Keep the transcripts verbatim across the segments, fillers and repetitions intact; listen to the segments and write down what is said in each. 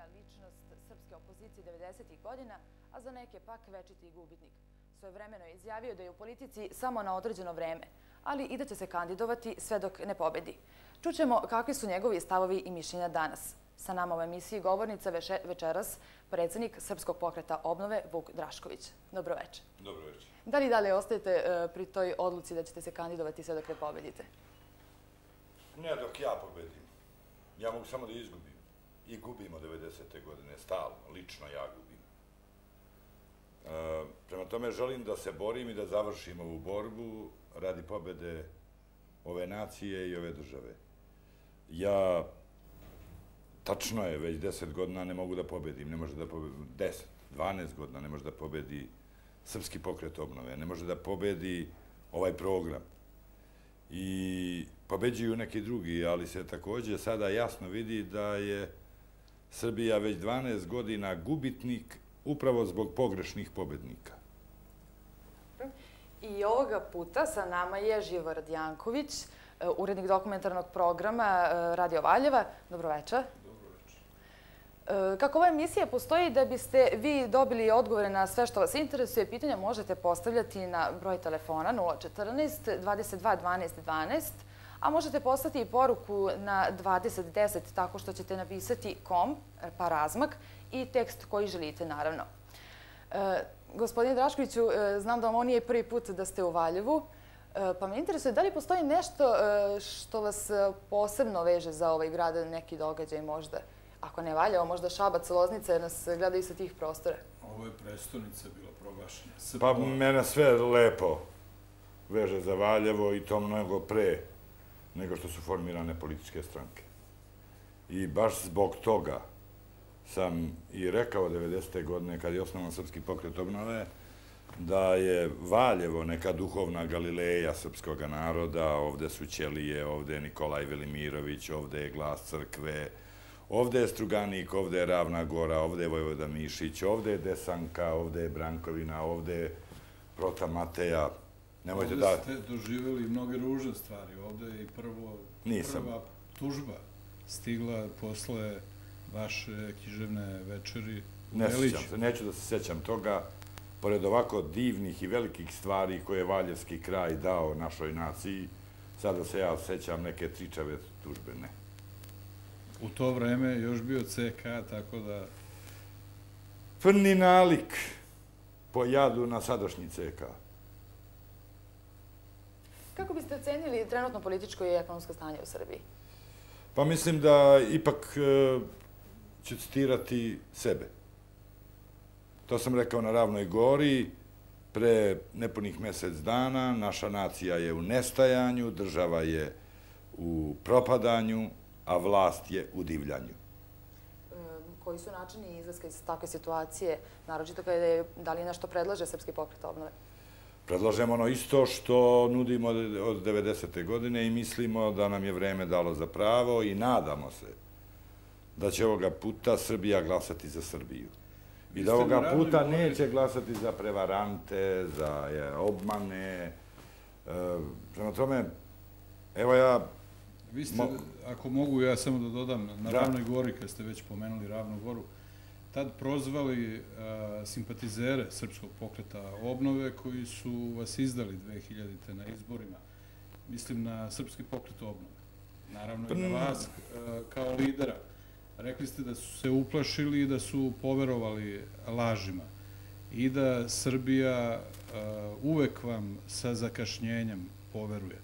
najvažnija ličnost srpske opozicije devedesetih godina, a za neke pak večiti gubitnik. Svojevremeno je izjavio da je u politici samo na određeno vreme, ali i da će se kandidovati sve dok ne pobedi. Čućemo kakvi su njegovi stavovi i mišljenja danas. Sa nama u emisiji govornica večeras predsjednik Srpskog pokreta obnove Vuk Drašković. Dobro večer. Dobro večer. Da li dalje ostajete pri toj odluci da ćete se kandidovati sve dok ne pobedite? Ne dok ja pobedim. Ja mogu samo da izgubim. I gubimo devedesete godine, stalno, lično ja gubim. Prema tome želim da se borim i da završim ovu borbu radi pobede ove nacije i ove države. Ja, tačno je, već deset godina ne mogu da pobedim, ne može da pobedi, deset, dvanaest godina ne može da pobedi Srpski pokret obnove, ne može da pobedi ovaj program. I pobeđuju neki drugi, ali se također sada jasno vidi da je Srbija već dvanaest godina gubitnik upravo zbog pogrešnih pobednika. I ovoga puta sa nama je Živorad Janković, urednik dokumentarnog programa Radio Valjeva. Dobro večer. Dobro večer. Kako ova emisija postoji da biste vi dobili odgovore na sve što vas interesuje, pitanja možete postavljati na broj telefona nula četrnaest dvadeset dva dvanaest dvanaest, a možete poslati i poruku na dvadeset deset tako što ćete napisati kom, pa razmak, i tekst koji želite, naravno. Gospodine Draškoviću, znam da vam ovo nije prvi put da ste u Valjevu, pa me interesuje da li postoji nešto što vas posebno veže za ovaj grad, neki događaj možda, ako ne Valjevo, možda Šabac, Loznica, jer nas gledaju sa tih prostora. Ovo je prestonica bila proglašena. Pa mene sve lepo veže za Valjevo i to mnogo pre nego što su formirane političke stranke. I baš zbog toga sam i rekao devedesete godine, kad je osnovan Srpski pokret obnove, da je Valjevo neka duhovna Galileja srpskog naroda. Ovde su ćelije, ovde je Nikolaj Velimirović, ovde je glas crkve, ovde je Struganik, ovde je Ravna Gora, ovde je Vojvoda Mišić, ovde je Desanka, ovde je Brankovina, ovde je Prota Mateja. Ovde ste doživjeli mnoge ružne stvari. Ovde je i prva tužba stigla posle vaše književne večeri u Ne Beliću. sjećam se, neću da se sjećam toga. Pored ovako divnih i velikih stvari koje je Valjevski kraj dao našoj naciji, sada se ja sjećam neke tričave tužbe, ne. U to vreme je još bio ce ka, tako da... Prni nalik po jadu na sadašnji ce ka. Kako biste ocenili trenutno političko i ekonomsko stanje u Srbiji? Pa mislim da ipak ću citirati sebe. To sam rekao na Ravnoj Gori pre nepunih mjesec dana. Naša nacija je u nestajanju, država je u propadanju, a vlast je u divljanju. Koji su načini izlaska iz takve situacije, naročito kada je, da li nešto predlaže Srpski pokret obnove? Predlažemo ono isto što nudimo od devedesete godine i mislimo da nam je vreme dalo za pravo i nadamo se da će ovoga puta Srbija glasati za Srbiju. I da ovoga puta neće glasati za prevarante, za obmane. Prema tome, evo ja... Vi ste, ako mogu ja samo da dodam, na Ravnoj Gori, kad ste već pomenuli Ravnu Goru, tad prozvali simpatizere Srpskog pokreta obnove koji su vas izdali dve hiljadite na izborima. Mislim na Srpski pokret obnove. Naravno i na vas kao lidera. Rekli ste da su se uplašili i da su poverovali lažima i da Srbija uvek vam sa zakašnjenjem poveruje.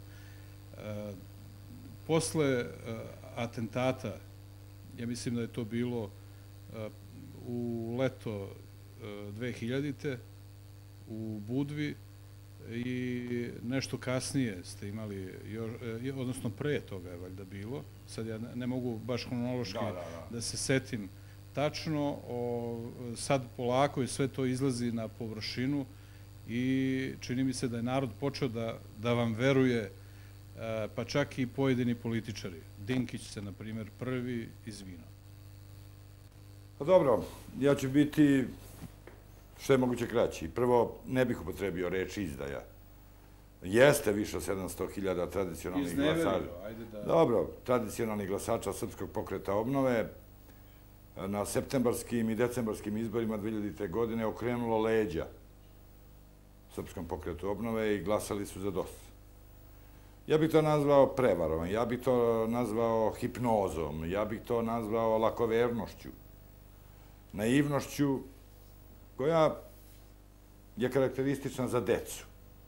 Posle atentata, ja mislim da je to bilo u leto dve hiljadite u Budvi i nešto kasnije ste imali, odnosno pre toga je valjda bilo, sad ja ne mogu baš hronološki da se setim tačno, sad polako i sve to izlazi na površinu i čini mi se da je narod počeo da vam veruje, pa čak i pojedini političari. Dinkić se, na primjer, prvi izvinao. Pa dobro, ja ću biti što je moguće kraći. Prvo, ne bih upotrebio reč izdaja. Jeste više od sedamsto hiljada tradicionalnih glasača. Dobro, tradicionalnih glasača Srpskog pokreta obnove na septembarskim i decembarskim izborima dve hiljadite. godine okrenulo leđa Srpskom pokretu obnove i glasali su za D O S. Ja bih to nazvao prevarom, ja bih to nazvao hipnozom, ja bih to nazvao lakovernošću, naivnošću koja je karakteristična za decu.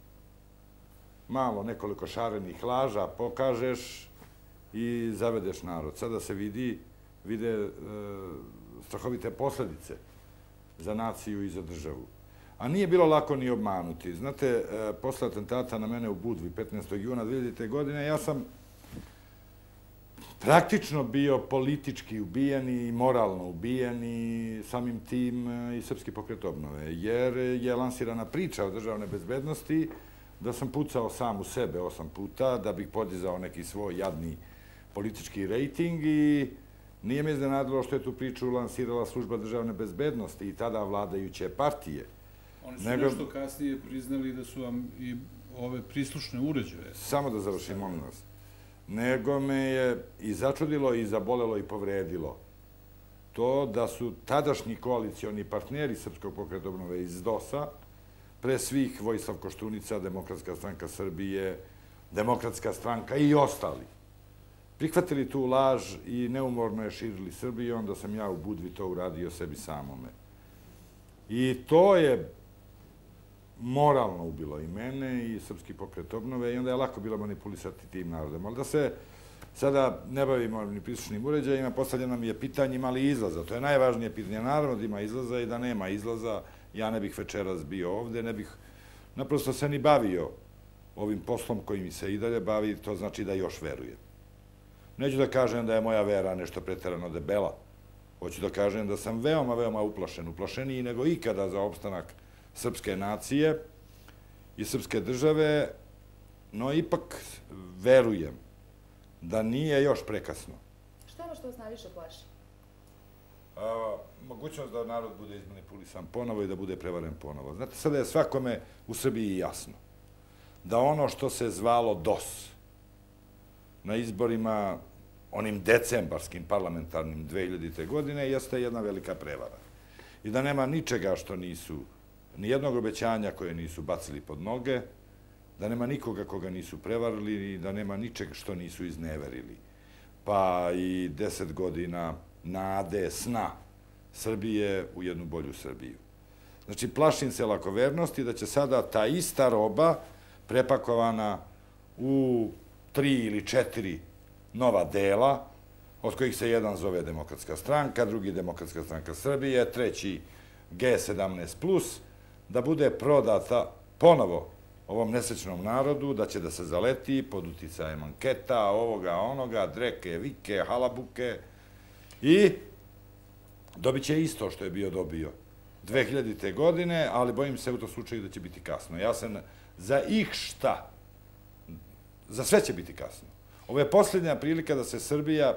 Malo nekoliko šarenih laža pokažeš i zavedeš narod. Sada se vidi, vide strahovite posledice za naciju i za državu. A nije bilo lako ni obmanuti. Znate, posle atentata na mene u Budvi petnaestog juna dve hiljadite. godine, ja sam praktično bio politički ubijen i moralno ubijen i samim tim i Srpski pokret obnove, jer je lansirana priča o državne bezbednosti da sam pucao sam u sebe osam puta da bih podizao neki svoj jadni politički rejting i nije me iznenadilo što je tu priču lansirala služba državne bezbednosti i tada vladajuće partije. Oni su nešto kasnije priznali da su vam i ove prislušne uređaje. Samo da završim, molim vas. Nego me je i začudilo i zabolelo i povredilo to da su tadašnji koalicioni partneri Srpskog pokreta obnove iz D O S-a, pre svih Vojislav Koštunica, Demokratska stranka Srbije, Demokratska stranka i ostali, prihvatili tu laž i neumorno je širili Srbiju, onda sam ja u Budvi to uradio sebi samome. I to je moralno ubilo i mene i Srpski pokret obnove i onda je lako bilo manipulisati tim narodom. Ali da se sada ne bavimo ni prislušnim uređajima, postavljeno mi je pitanje ima li izlaza. To je najvažnije pitanje. Naravno da ima izlaza i da nema izlaza. Ja ne bih večeras bio ovde, ne bih naprosto se ni bavio ovim poslom koji mi se i dalje bavi, to znači da još verujem. Neću da kažem da je moja vera nešto preterano debela. Hoću da kažem da sam veoma, veoma uplašen, uplašeniji nego ikada za opstanak srpske nacije i srpske države, no ipak verujem da nije još prekasno. Šta je ono što vas najviše plaši? Mogućnost da narod bude izmanipulisan ponovo i da bude prevaren ponovo. Znate, sada je svakome u Srbiji jasno da ono što se zvalo D O S na izborima, onim decembarskim parlamentarnim dve hiljadite. godine, jeste jedna velika prevara. I da nema ničega što nisu, ni jednog obećanja koje nisu bacili pod noge, da nema nikoga koga nisu prevarili i da nema ničega što nisu izneverili. Pa i deset godina nade, sna Srbije u jednu bolju Srbiju. Znači, plašim se lakovernosti da će sada ta ista roba prepakovana u tri ili četiri nova dela, od kojih se jedan zove Demokratska stranka, drugi Demokratska stranka Srbije, treći G sedamnaest plus, da bude prodata ponovo ovom nesrećnom narodu, da će da se zaleti pod uticajem anketa, ovoga, onoga, dreke, vike, halabuke i dobit će isto što je bio dobio dve hiljadite. godine, ali bojim se u tom slučaju da će biti kasno. Ja sam za ih šta, za sve će biti kasno. Ovo je posljednja prilika da se Srbija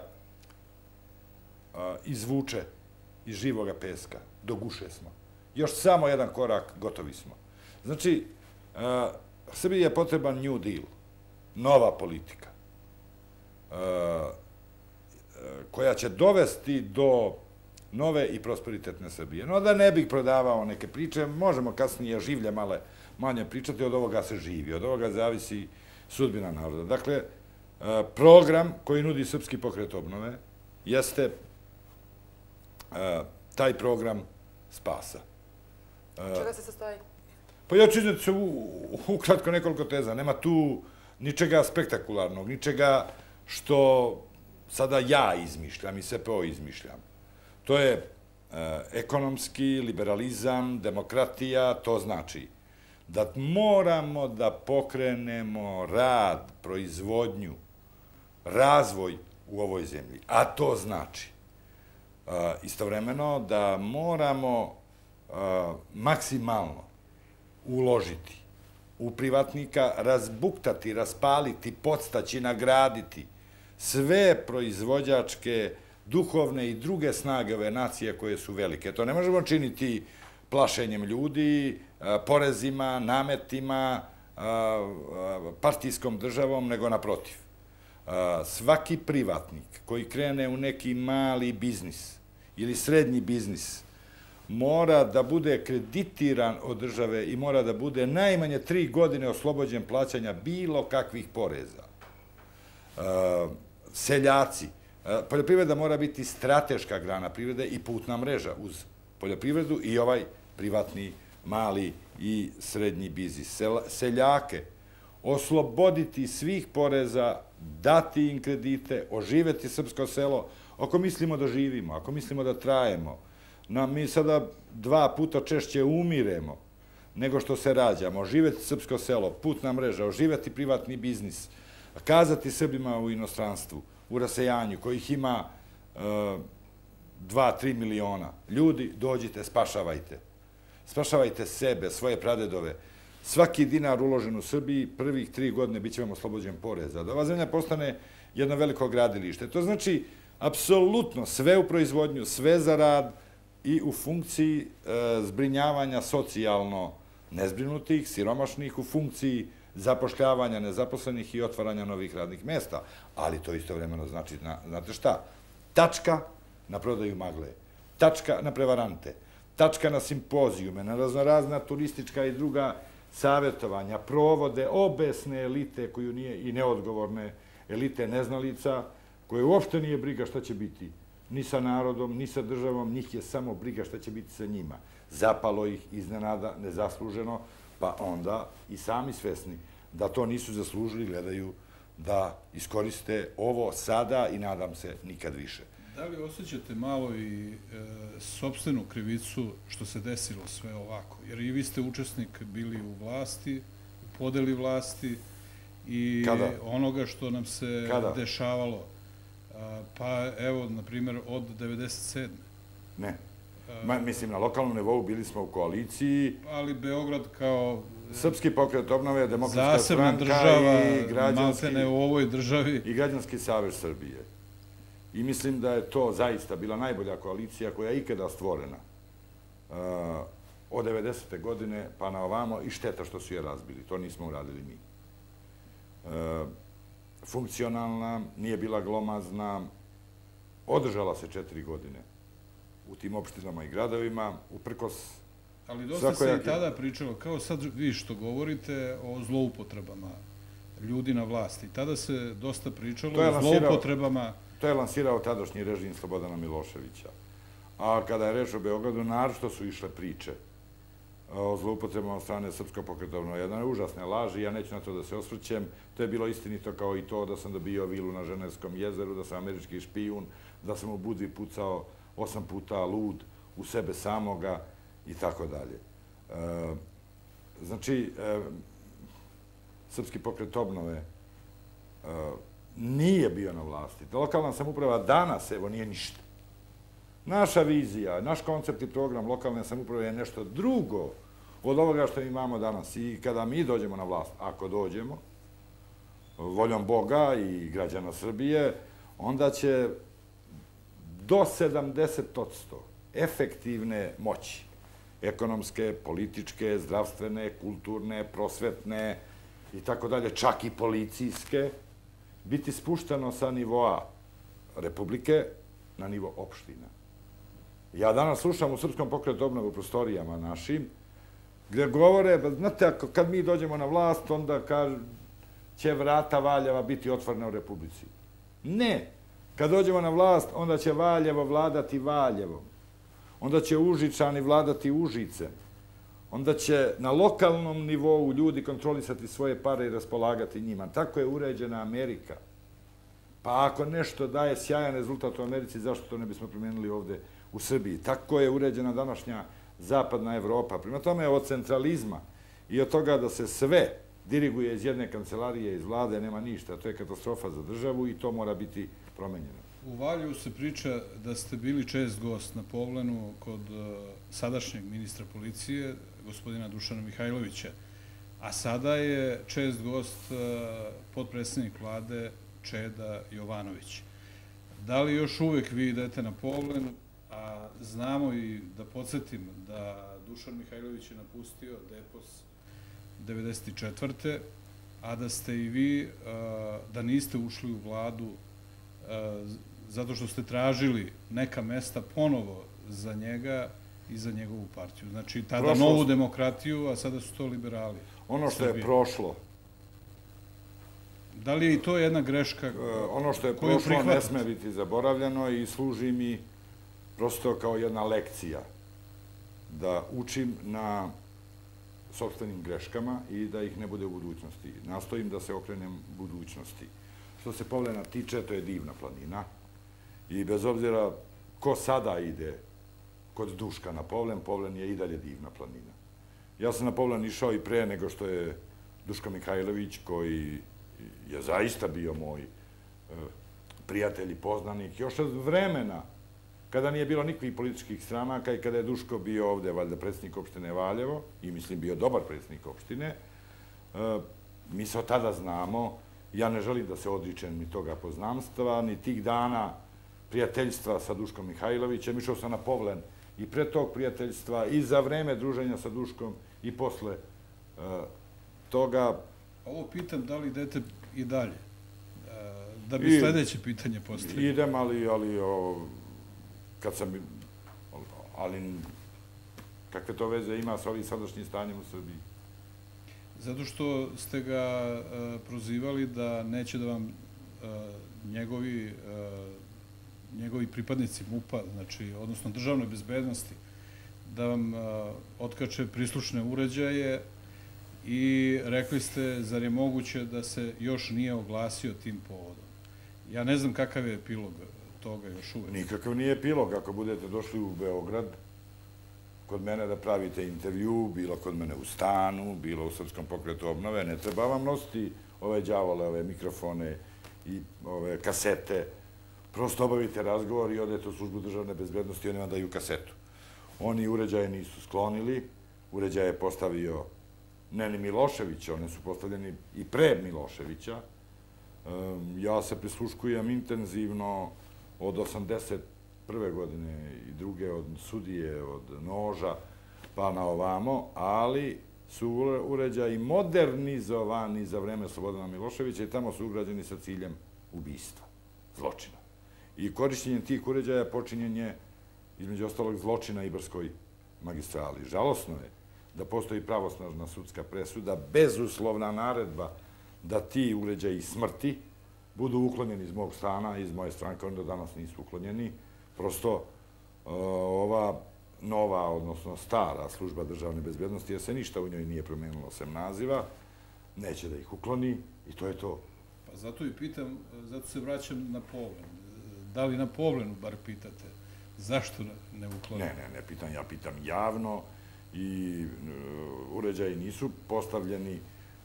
izvuče iz živoga peska. Do guše smo. Još samo jedan korak, gotovi smo. Znači, Srbiji je potreban New Deal, nova politika, koja će dovesti do nove i prosperitetne Srbije. No, da ne bih prodavao neke priče, možemo kasnije življe male manje pričati, od ovoga se živi, od ovoga zavisi sudbina naroda. Dakle, program koji nudi Srpski pokret obnove jeste taj program spasa. Čega se sastoji? Pa ja ću izneti ukratko nekoliko teza. Nema tu ničega spektakularnog, ničega što sada ja izmišljam i S P O izmišljam. To je ekonomski liberalizam, demokratija, to znači da moramo da pokrenemo rad, proizvodnju, razvoj u ovoj zemlji. A to znači istovremeno da moramo maksimalno uložiti u privatnika, razbuktati, raspaliti, podstaći, nagraditi sve proizvođačke, duhovne i druge snage ove nacije koje su velike. To ne možemo činiti plašenjem ljudi, porezima, nametima, partijskom državom, nego naprotiv. Svaki privatnik koji krene u neki mali biznis ili srednji biznis mora da bude kreditiran od države i mora da bude najmanje tri godine oslobođen plaćanja bilo kakvih poreza. Seljaci. Poljoprivreda mora biti strateška grana privrede i putna mreža uz poljoprivredu i ovaj privatni, mali i srednji biznis. Seljake osloboditi svih poreza, dati im kredite, oživeti srpsko selo. Ako mislimo da živimo, ako mislimo da trajemo, mi sada dva puta češće umiremo nego što se rađamo, oživeti srpsko selo, putna mreža, oživeti privatni biznis, kazati Srbima u inostranstvu, u rasejanju, kojih ima dva, tri miliona. Ljudi, dođite, spašavajte. Spašavajte sebe, svoje pradedove. Svaki dinar uložen u Srbiji, prvih tri godine bit će vam oslobođen poreza. Da ova zemlja postane jedno veliko gradilište. To znači apsolutno sve u proizvodnju, sve za rad i u funkciji zbrinjavanja socijalno nezbrinutih, siromašnih, u funkciji zapošljavanja nezaposlenih i otvaranja novih radnih mesta. Ali to istovremeno znači, znate šta, tačka na prodaju magle, tačka na prevarante, tačka na simpozijume, na raznorazna turistička i druga savjetovanja, provode, obesne elite koju nije i neodgovorne elite neznalica, koje uopšte nije briga šta će biti ni sa narodom, ni sa državom, njih je samo briga šta će biti sa njima. Zapalo ih iznenada, nezasluženo, pa onda i sami svesni da to nisu zaslužili, gledaju da iskoriste ovo sada i nadam se nikad više. Da li osjećate malo i sopstvenu krivicu što se desilo sve ovako? Jer i vi ste učesnik bili u vlasti, u podeli vlasti i onoga što nam se dešavalo. Pa evo, na primjer, od devedeset sedme. Ne. Mislim, na lokalnom nivou bili smo u koaliciji. Ali Beograd kao Srpski pokret obnove, Demokratska zasebna država, maltene u ovoj državi. I Građanski savez Srbije. I mislim da je to zaista bila najbolja koalicija koja je ikada stvorena od devedesete godine pa na ovamo i šteta što su je razbili. To nismo uradili mi. Funkcionalna, nije bila glomazna, održala se četiri godine u tim opštinama i gradovima, uprkos... Ali dosta se i tada pričalo, kao sad vi što govorite o zloupotrebama ljudi na vlasti. Tada se dosta pričalo o zloupotrebama... To je lansirao tadašnji režim Slobodana Miloševića. A kada je reč o Beogradu, naročito su išle priče o zloupotrebama od strane Srpskog pokreta obnove. Jedna je užasne laži, ja neću na to da se osvrćem. To je bilo istinito kao i to da sam dobio vilu na Ženevskom jezeru, da sam američki špijun, da sam u Budvi pucao osam puta lud u sebe samoga i tako dalje. Znači, Srpski pokret obnove nije bio na vlasti. Lokalna samouprava danas, evo, nije ništa. Naša vizija, naš koncept i program lokalne samouprave je nešto drugo od ovoga što imamo danas. I kada mi dođemo na vlast, ako dođemo, voljom Boga i građana Srbije, onda će do sedamdeset posto efektivne moći, ekonomske, političke, zdravstvene, kulturne, prosvetne i tako dalje, čak i policijske, biti spušteno sa nivoa Republike na nivo opština. Ja danas slušam u Srpskom pokretu obnove u prostorijama našim, gdje govore, znate, kad mi dođemo na vlast, onda će vrata Valjeva biti otvorene u Republici. Ne. Kad dođemo na vlast, onda će Valjevo vladati Valjevom. Onda će Užičani vladati Užicem. Onda će na lokalnom nivou ljudi kontrolisati svoje pare i raspolagati njima. Tako je uređena Amerika. Pa ako nešto daje sjajan rezultat u Americi, zašto to ne bismo promijenili ovde u Srbiji? Tako je uređena današnja zapadna Evropa. Prima tome, od centralizma i od toga da se sve diriguje iz jedne kancelarije, iz vlade, nema ništa. To je katastrofa za državu i to mora biti promenjeno. U Valjevu se priča da ste bili čest gost na Povlenu kod sadašnjeg ministra policije, gospodina Dušana Mihajlovića, a sada je čest gost potpredsjednik vlade Čeda Jovanović. Da li još uvek vi idete na Povlen, a znamo i da podsjetim da Dušan Mihajlović je napustio Depos devedeset četvrte a da ste i vi, da niste ušli u vladu zato što ste tražili neka mesta ponovo za njega i za njegovu partiju. Znači, tada novu demokratiju, a sada su to liberali. Ono što je prošlo. Da li je i to jedna greška koju prihvatate? Ono što je prošlo ne sme biti zaboravljeno i služi mi prosto kao jedna lekcija da učim na sopstvenim greškama i da ih ne bude u budućnosti. Nastojim da se okrenem budućnosti. Što se Povlena tiče, to je divna planina i bez obzira ko sada ide kod Duška na Povlen, Povlen je i dalje divna planina. Ja sam na Povlen išao i pre nego što je Duško Mihajlović, koji je zaista bio moj prijatelj i poznanik, još od vremena kada nije bilo nikakvih političkih stranaka i kada je Duško bio ovde, valjda, predsjednik opštine Valjevo, i mislim bio dobar predsjednik opštine, mi se od tada znamo. Ja ne želim da se odričem ni toga poznanstva, ni tih dana prijateljstva sa Duškom Mihajlovićem. Išao sam na Povlen i pre tog prijateljstva i za vreme druženja sa Duškom i posle toga. Ovo pitam da li idete i dalje, da bi sledeće pitanje postavili. Idem, ali kad sam, ali kakve to veze ima sa ovim sadašnjim stanjem u Srbiji? Zato što ste ga prozivali da neće da vam njegovi njegovi pripadnici MUP-a, znači, odnosno državne bezbednosti, da vam otkače prislušne uređaje i rekli ste, zar je moguće da se još nije oglasio tim povodom? Ja ne znam kakav je epilog toga još uvek. Nikakav nije epilog. Ako budete došli u Beograd, kod mene da pravite intervju, bilo kod mene u stanu, bilo u Srpskom pokretu obnove, ne treba vam nositi ove đavole, ove mikrofone i ove kasete. Prosto obavite razgovor i odete u službu državne bezbednosti i oni vam daju kasetu. Oni uređaje nisu sklonili, uređaje je postavio ne ni Milošević, one su postavljeni i pre Miloševića. Ja se prisluškujem intenzivno od osamdeset prve godine i druge, od sudije, od noža, pa na ovamo, ali su uređaji modernizovani za vreme Slobodana Miloševića i tamo su ugrađeni sa ciljem ubistva, zločina. I korišćenjem tih uređaja počinjen je, između ostalog, zločina Ibarskoj magistrali. Žalosno je da postoji pravosnažna sudska presuda, bezuslovna naredba da ti uređaji smrti budu uklonjeni iz mog stana, iz moje stranke, oni do danas nisu uklonjeni. Prosto ova nova, odnosno stara služba državne bezbednosti, jer se ništa u njoj nije promenilo sem naziva, neće da ih ukloni i to je to. Pa zato i pitam, zato se vraćam na Povlen. Da li na Povlenu bar pitate? Zašto ne ukloni? Ne, ne, ne pitam, ja pitam javno i uređaji nisu postavljeni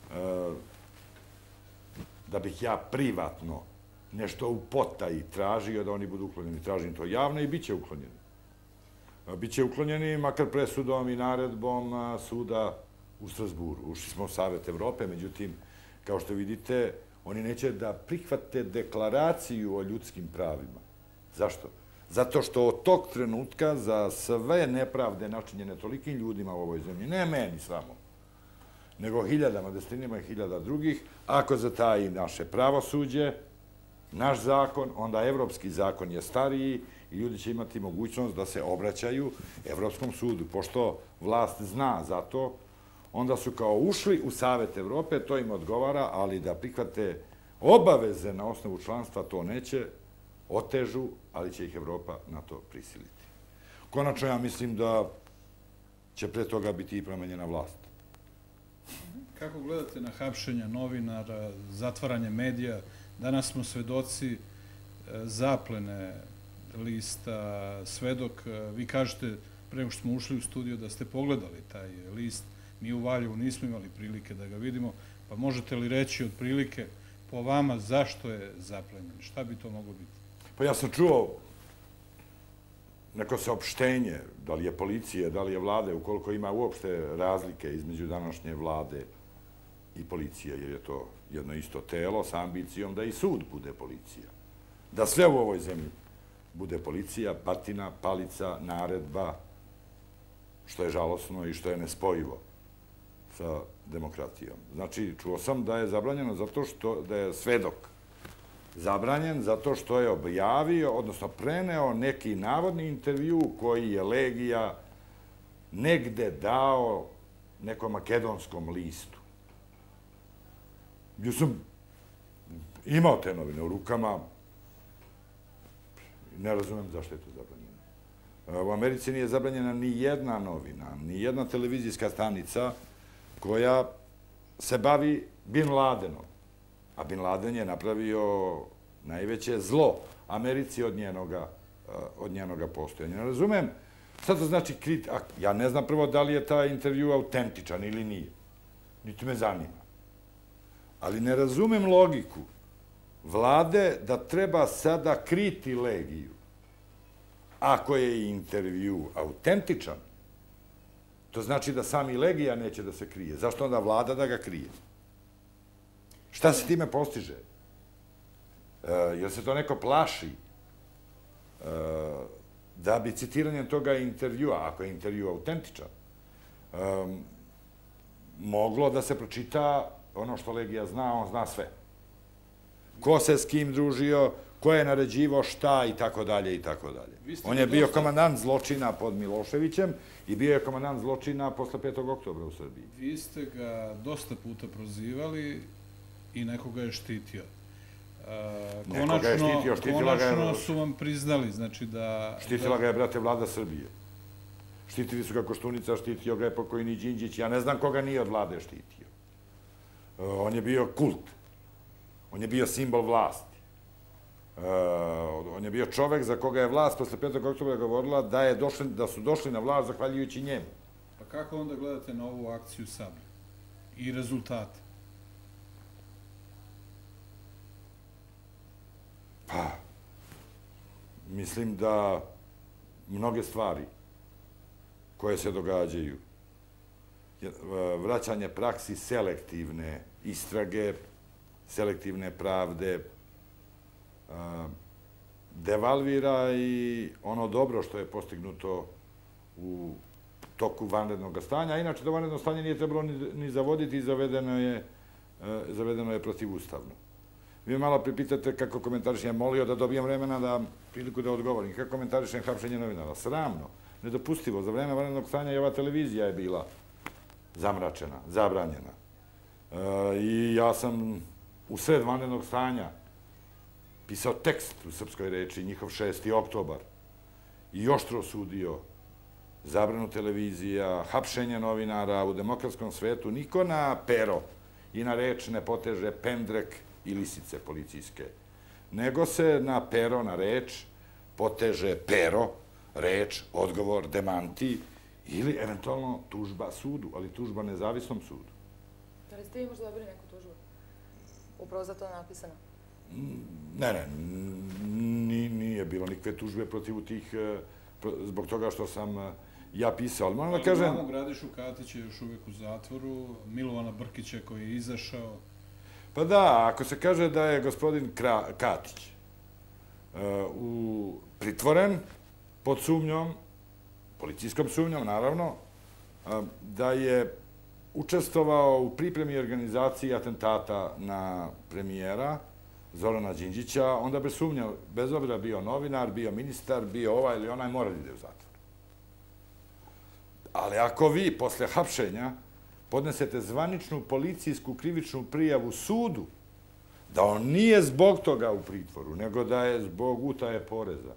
da bih ja privatno nešto u potaji tražio da oni budu uklonjeni. Tražim to javno i bit će uklonjeni. Biće uklonjeni makar presudom i naredbom suda u Strasburu. Ušli smo u Savet Evrope, međutim, kao što vidite, oni neće da prihvate deklaraciju o ljudskim pravima. Zašto? Zato što od tog trenutka za sve nepravde načinjene tolikim ljudima u ovoj zemlji, ne meni samo, nego hiljadama, desetinima i hiljada drugih, ako zataji naše pravosuđe, naš zakon, onda evropski zakon je stariji i ljudi će imati mogućnost da se obraćaju Evropskom sudu. Pošto vlast zna za to, onda su kao ušli u Savet Evrope, to im odgovara, ali da prihvate obaveze na osnovu članstva, to neće, otežu, ali će ih Evropa na to prisiliti. Konačno, ja mislim da će pre toga biti i promenjena vlast. Kako gledate na hapšenja novinara, zatvaranje medija? Danas smo svedoci zaplene lista Svedok. Vi kažete, pre nego što smo ušli u studio, da ste pogledali taj list. Mi u Valjevu nismo imali prilike da ga vidimo, pa možete li reći otprilike po vama zašto je zaplenjen? Šta bi to moglo biti? Pa ja sam čuo neko saopštenje, da li je policije, da li je vlade, ukoliko ima uopšte razlike između današnje vlade i policije, jer je to jedno isto telo sa ambicijom da i sud bude policija. Da sve u ovoj zemlji bude policija, batina, palica, naredba, što je žalosno i što je nespojivo sa demokratijom. Znači, čuo sam da je zabranjeno zato što da je Svedok Zabranjen zato što je objavio, odnosno preneo neki navodni intervju koji je Legija negde dao nekom makedonskom listu. Ja sam imao te novine u rukama, ne razumem zašto je to zabranjeno. U Americi nije zabranjena ni jedna novina, ni jedna televizijska stanica koja se bavi Bin Ladenom. A Bin Laden je napravio najveće zlo Americi od njenoga, od njenoga postojanja. Ne razumem šta to znači krit... Ja ne znam prvo da li je taj intervju autentičan ili nije. Niti me zanima. Ali ne razumem logiku vlade da treba sada kriti Legiju. Ako je intervju autentičan, to znači da sami Legija neće da se krije. Zašto onda vlada da ga krije? Šta se time postiže? Jer se to neko plaši da bi citiranjem toga intervjua, ako je intervju autentičan, moglo da se pročita ono što Legija zna, on zna sve. Ko se s kim družio, ko je naređivo šta i tako dalje i tako dalje. On je bio komandant zločina pod Miloševićem i bio je komandant zločina posle petog oktobra u Srbiji. Vi ste ga dosta puta prozivali i nekoga je štitio. Nekoga je štitio, štitila ga je... Konačno su vam priznali, znači da... Štitila ga je, brate, vlada Srbije. Štitili su ga Koštunica, štitio ga je pokojni Đinđić. Ja ne znam koga nije od vlade štitio. On je bio kult. On je bio simbol vlasti. On je bio čovek za koga je vlast posle petog oktobra govorila da su došli na vlast zahvaljujući njemu. Pa kako onda gledate na ovu akciju Sablje i rezultate? Pa, mislim da mnoge stvari koje se događaju, vraćanje praksi selektivne istrage, selektivne pravde, devalvira i ono dobro što je postignuto u toku vanrednog stanja. Inače, to vanredno stanje nije trebalo ni zavoditi i zavedeno je protivustavno. Vi me malo pripitate kako komentarišem. Ja molio da dobijem vremena da priliku da odgovorim. Kako komentarišem hapšenje novinara? Sramno, nedopustivo. Za vreme vanrednog stanja i ova televizija je bila zamračena, zabranjena. I ja sam u sred vanrednog stanja pisao tekst u srpskoj reči, njihov šesti oktobar, i oštro osudio zabranu televizija, hapšenje novinara u demokratskom svetu. Niko na pero i na reč ne poteže pendrek i lisice policijske, nego se na pero, na reč, poteže pero, reč, odgovor, demanti ili eventualno tužba sudu, ali tužba nezavisnom sudu. Da li ste vi možda dobili neku tužbu? Upravo za to je napisano? Ne, ne, nije bilo nikakve tužbe protiv tih, zbog toga što sam ja pisao. Ali moram da kažem... Ali imamo Gradišu Katića još uvijek u zatvoru, Milovana Brkića koji je izašao. Pa da, ako se kaže da je gospodin Katić pritvoren pod sumnjom, policijskom sumnjom, naravno, da je učestvovao u pripremi i organizaciji atentata na premijera Zorana Đinđića, onda bez sumnja, bez obzira bio novinar, bio ministar, bio ovaj ili onaj, mora da ide u zatvor. Ali ako vi posle hapšenja podnesete zvaničnu policijsku krivičnu prijavu sudu da on nije zbog toga u pritvoru, nego da je zbog utaje poreza,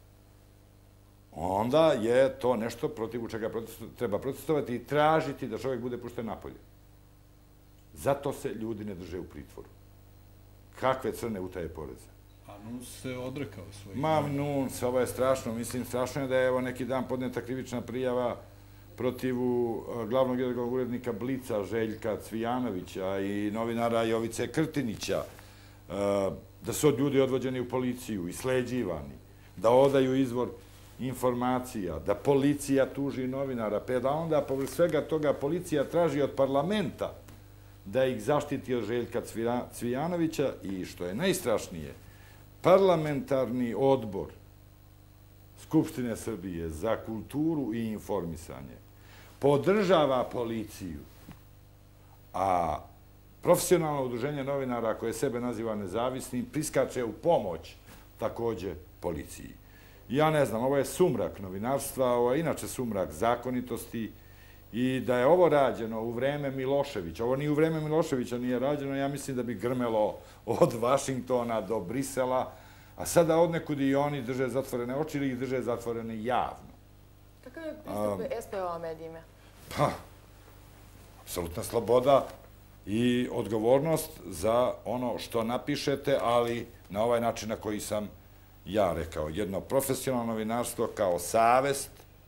onda je to nešto protiv čega treba protestovati i tražiti da čovjek bude pušten napolje. Zato se ljudi ne drže u pritvoru. Kakve crne utaje poreza? A Nun se odrekao svojih... Ma, Nun, ovo je strašno. Mislim, strašno je da je evo neki dan podneta krivična prijava protiv glavnog jednog urednika Blica, Željka Cvijanovića i novinara Jovice Krtinića, da su od ljudi odvođeni u policiju i sleđivani, da odaju izvor informacija, da policija tuži novinara, pa da onda povrh svega toga policija traži od parlamenta da ih zaštiti od Željka Cvijanovića i, što je najstrašnije, parlamentarni odbor Skupštine Srbije za kulturu i informisanje podržava policiju, a profesionalno udruženje novinara koje sebe naziva nezavisnim priskače u pomoć također policiji. Ja ne znam, ovo je sumrak novinarstva, ovo je inače sumrak zakonitosti i da je ovo rađeno u vreme Miloševića, ovo ni u vreme Miloševića nije rađeno, ja mislim da bi grmelo od Vašingtona do Brisela, a sada odnekud i oni drže zatvorene oči ili ih drže zatvorene javno. Kakav je pristup S P O-a medijima? Pa, apsolutna sloboda i odgovornost za ono što napišete, ali na ovaj način na koji sam ja rekao. Jedno profesionalno novinarstvo kao savest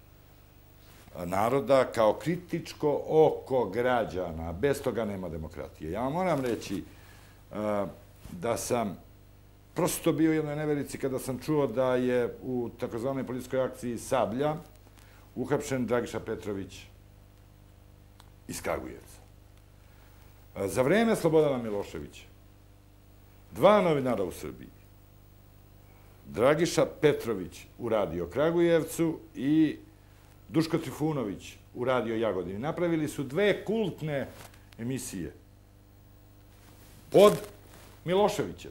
naroda, kao kritičko oko građana. Bez toga nema demokratije. Ja vam moram reći da sam prosto bio u jednoj neverici kada sam čuo da je u takozvanoj policijskoj akciji Sablja uhapšen Dragiša Petrović iz Kragujevca. Za vreme Slobodana Miloševića dva novinara u Srbiji, Dragiša Petrović u Radio Kragujevcu i Duško Trifunović u Radio Jagodini, napravili su dve kultne emisije pod Miloševićem.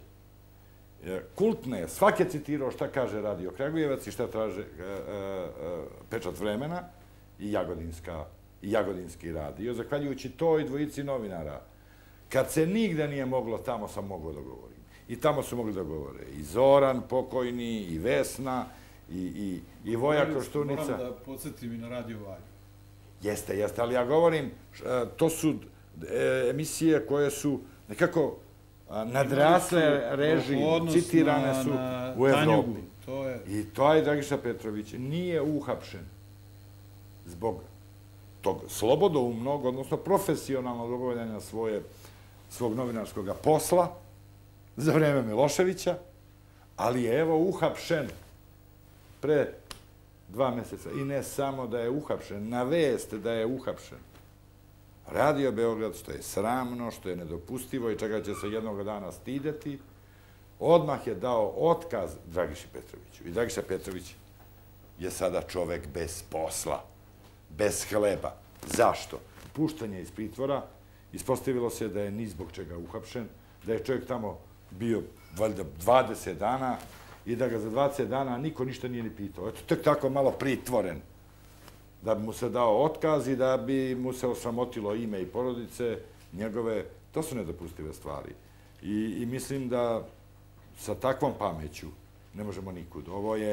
Kultne, svak je citirao šta kaže Radio Kragujevac i šta traže Pečat vremena i Jagodinski radio. Zahvaljujući toj dvojici novinara, kad se nigde nije moglo, tamo sam mogao da govorim. I tamo su mogli da govore i Zoran pokojni, i Vesna, i Voja Koštunica. Moram da podsjetim i na Radio Valju. Jeste, jeste, ali ja govorim, to su emisije koje su nekako nadrasle režim, citirane su u Evropi. I to je Dragiša Petrović nije uhapšen zbog tog slobodoumnog, odnosno profesionalnog obavljanja svog novinarskog posla za vreme Miloševića, ali je evo uhapšen pre dva mjeseca. I ne samo da je uhapšen, na vest da je uhapšen. Radio Beograd, što je sramno, što je nedopustivo i čega će se jednog dana stideti, odmah je dao otkaz Dragiši Petroviću. I Dragiša Petrović je sada čovek bez posla, bez hleba. Zašto? Puštanje iz pritvora, ispostavilo se da je ni zbog čega uhapšen, da je čovjek tamo bio valjda dvadeset dana i da ga za dvadeset dana niko ništa nije ni pitao. Eto, tek tako malo pritvoren, da bi mu se dao otkaz i da bi mu se osramotilo ime i porodice njegove. To su nedopustive stvari. I mislim da sa takvom pameću ne možemo nikud.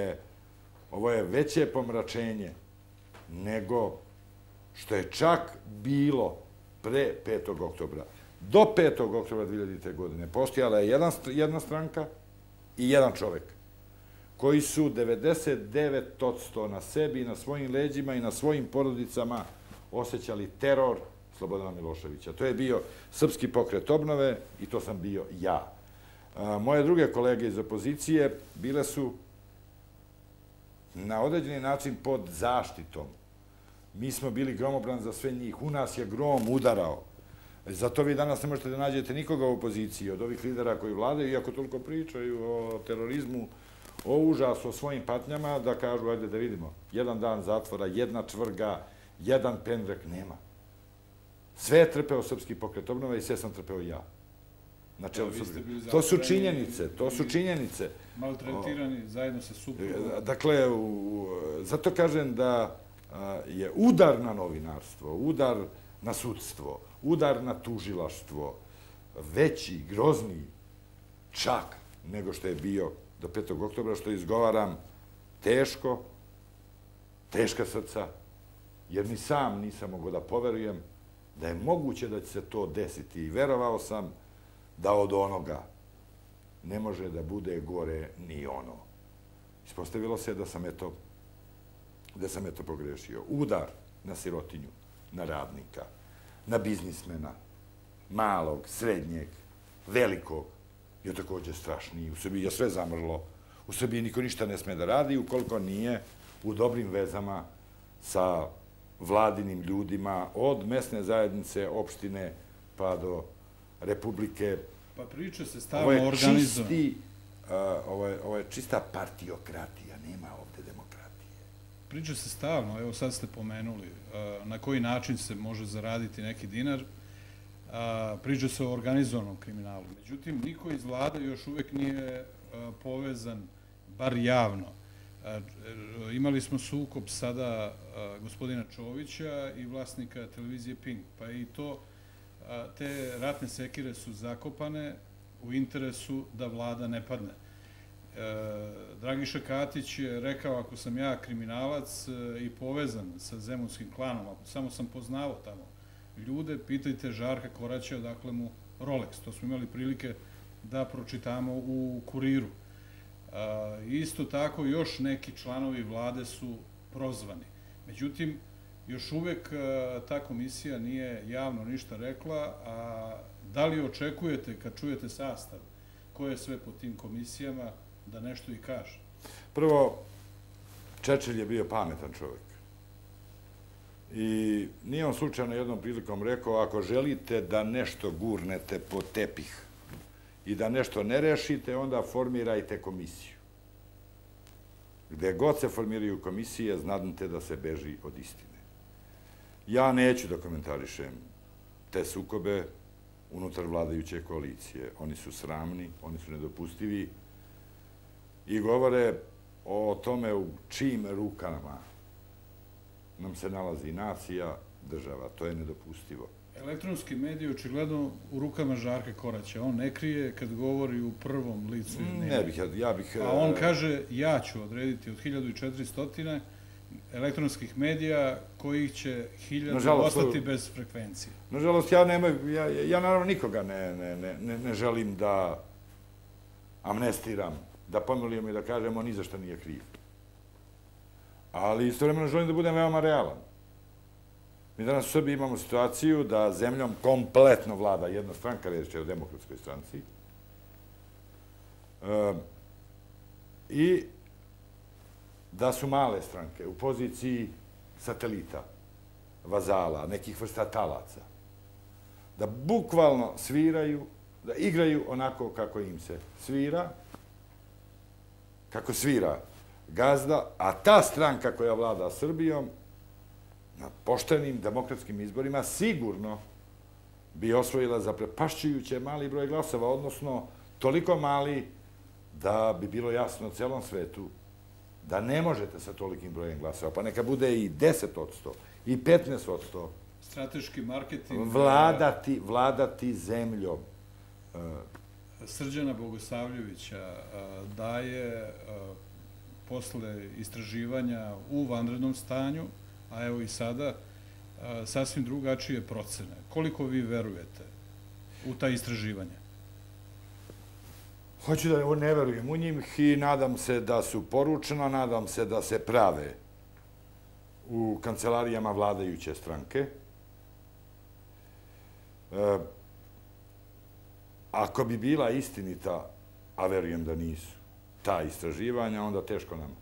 Ovo je veće pomračenje nego što je čak bilo pre petog oktobra. Do petog oktobra dve hiljadite. godine postojala je jedna stranka i jedan čovek koji su devedeset devet posto na sebi, na svojim leđima i na svojim porodicama osjećali teror Slobodana Miloševića. To je bio Srpski pokret obnove i to sam bio ja. Moje druge kolege iz opozicije bile su na određeni način pod zaštitom. Mi smo bili gromobran za sve njih. U nas je grom udarao. Zato vi danas ne možete da nađete nikoga u opoziciji od ovih lidera koji vladaju, iako toliko pričaju o terorizmu, o užasu, o svojim patnjama, da kažu, ajde da vidimo, jedan dan zatvora, jedna čvrga, jedan pendrek, nema. Sve je trpeo Srpski pokret obnove i sve sam trpeo ja. To su činjenice, to su činjenice. Maltretirani zajedno sa suprugom. Dakle, zato kažem da je udar na novinarstvo, udar na sudstvo, udar na tužilaštvo veći, grozniji, čak nego što je bio do petog oktobra, što izgovaram teško, teška srca, jer ni sam nisam mogao da poverujem da je moguće da će se to desiti. I verovao sam da od onoga ne može da bude gore ni ono. Ispostavilo se da sam eto da sam eto pogrešio. Udar na sirotinju, na radnika, na biznismena, malog, srednjeg, velikog, je također strašniji. U Srbiji je sve zamrlo. U Srbiji niko ništa ne sme da radi ukoliko nije u dobrim vezama sa vladinim ljudima od mesne zajednice, opštine pa do Republike. Pa priča se stalno organizovano. Ovo je čista partiokratija, nema ovde demokratije. Priča se stalno, evo sad ste pomenuli, na koji način se može zaraditi neki dinar. Priča se o organizovanom kriminalu. Međutim, niko iz vlade još uvek nije povezan, bar javno. Imali smo sukob sada gospodina Čovića i vlasnika televizije Pink, pa i to, te ratne sekire su zakopane u interesu da vlada ne padne. Dragiša Katić je rekao, ako sam ja kriminalac i povezan sa zemunskim klanom, samo sam poznavao tamo ljude, pitajte Žarka Koraća odakle mu Rolex. To smo imali prilike da pročitamo u Kuriru. Isto tako, još neki članovi vlade su prozvani. Međutim, još uvek ta komisija nije javno ništa rekla, a da li očekujete, kad čujete sastav, ko je sve po tim komisijama, da nešto i kaže? Prvo, Čečelj je bio pametan čovjek. I nije on slučajno jednom prilikom rekao, ako želite da nešto gurnete pod tepih i da nešto ne rešite, onda formirajte komisiju. Gde god se formiraju komisije, znadnite da se beži od istine. Ja neću da komentarišem te sukobe unutar vladajuće koalicije. Oni su sramni, oni su nedopustivi i govore o tome u čijim rukama nam se nalazi nacija, država. To je nedopustivo. Elektronski mediji očigledno u rukama Žarka Koraća. On ne krije kad govori u prvom licu. Ne bih, ja bih... A on kaže, ja ću odrediti od hiljadu četiristo elektronskih medija kojih će hiljadu ostati bez frekvencije. Nažalost, ja ja naravno nikoga ne želim da amnestiram, da pomilim i da kažem on ni za što nije kriv. Ali istovremeno želim da budem veoma realan. Mi danas u Srbiji imamo situaciju da zemljom kompletno vlada jedna stranka, reći je o Demokratskoj stranci, i da su male stranke u poziciji satelita, vazala, nekih vrsta talaca, da bukvalno sviraju, da igraju onako kako im se svira, kako svira gazda, a ta stranka koja vlada Srbijom na poštenim demokratskim izborima sigurno bi osvojila zaprepašćujuće mali broj glasova, odnosno toliko mali da bi bilo jasno celom svetu da ne možete sa tolikim brojem glasova, pa neka bude i deset odsto, i petnaest odsto. Strateški marketing... Vladati, vladati zemljom. Srđana Bogosavljevića daje posle istraživanja u vanrednom stanju, a evo i sada, sasvim drugačije procene. Koliko vi verujete u ta istraživanja? Hoću da ne verujem u njih i nadam se da su poručena, nadam se da se prave u kancelarijama vladajuće stranke. Ako bi bila istinita, a verujem da nisu, ta istraživanja, onda teško nam.